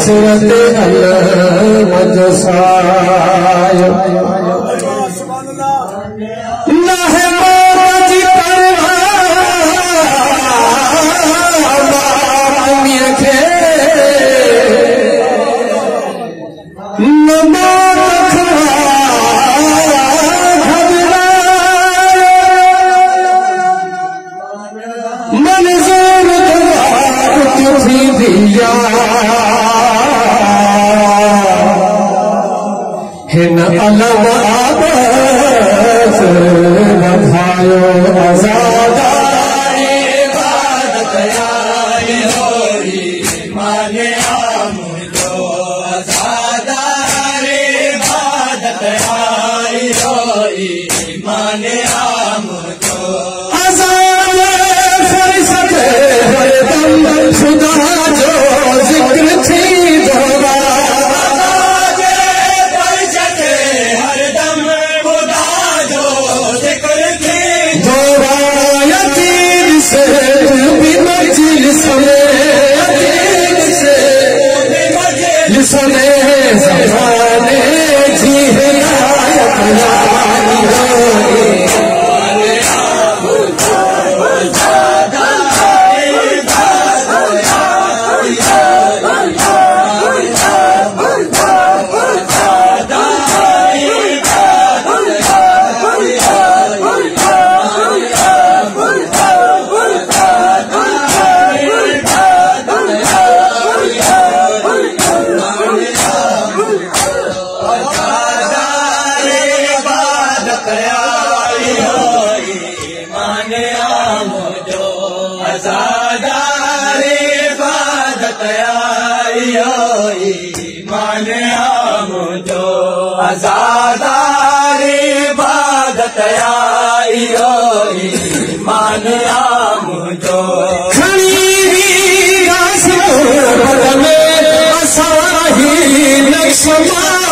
हसरत अलमद साय हिन अलम आबस नभायो आज़ादारे इबादत आई होई माने आमुदो आज़ादारे इबादत आई होई माने आमुदो आज़ादारे फरिश्ते हरदम खुदा जो जिक्र थी दोरा लिसने ज़माने जी हिदायत लाई होई माने आमुदो आज़ादारे इबादत आई होई आज़ादारे इबादत आई आज़ादारे इबादत आई होई माने आमुदो आज़ादारे इबादत आई होई माने आमुदो खड़ी रास में असाही नक्शमा